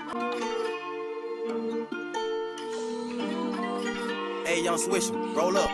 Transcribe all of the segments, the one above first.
Hey, young Swisher, roll up.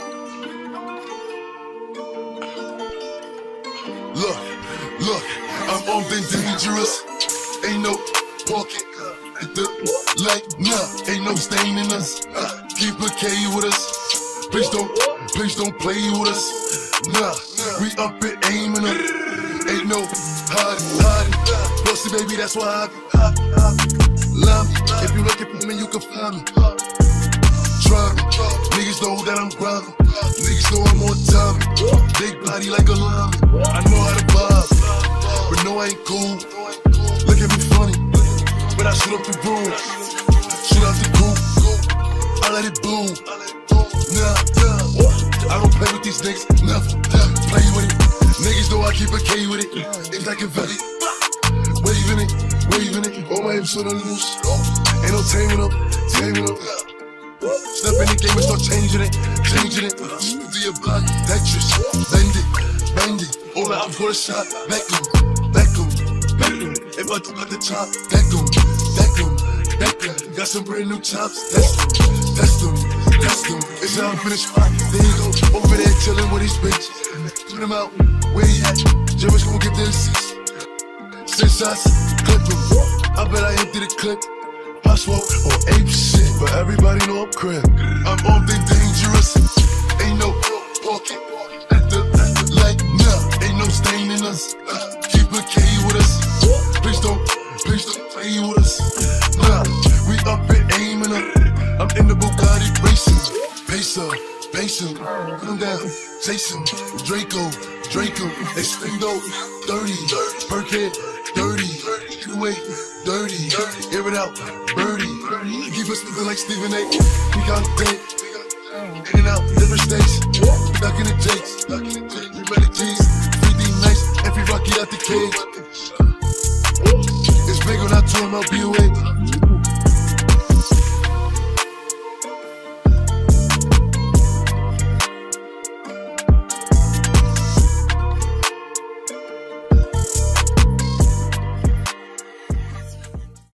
Look, I'm armed and dangerous. Ain't no walking at the light, nah. Ain't no stain in us. Keep a K with us. Please don't play with us. Nah, we up and aiming up. Ain't no hiding. Pussy baby, that's why I love me. If you looking for me, you can find me. Try me. Niggas know that I'm grinding. Niggas know I'm on time. Big body like a llama. I know how to vibe, but no, I ain't cool. Look at me funny, but I shoot up the room. Shoot out the coop. I let it boom. Nah, I don't play with these niggas. Never play with it. Niggas know I keep a K with it. It's like a valley. Waving it. All my hips on the loose. Ain't no taming up. Step in the game and start changing it. Do your block, Tetris, bend it. All out for a shot, back 'em. If I do at the top, back 'em. Got some brand new chops, test them. It's how I'm finished. There you go, over there chillin' with these bitches. Put him out, where he at? Jerry's gon' get the assist. 6 shots, clip him. I bet I empty the clip. I smoke on ape shit, but everybody know I'm crib. I'm armed and dangerous. Ain't no walking at the light, nah. Ain't no stain in us. Keep a K with us. Please don't play with us. Nah, we up and aiming up. I'm in the Bugatti racing. Pace him, come down, chase him. Draco, Extendo, 30, Perkhead, dirty, away, dirty, air it out, birdie. Keep us moving like Stephen A. We got dead, in and out, different states. Stuck in the jakes, we ready G's, 3D nice, every Rocky out the cage. It's big on our tour, MLB away.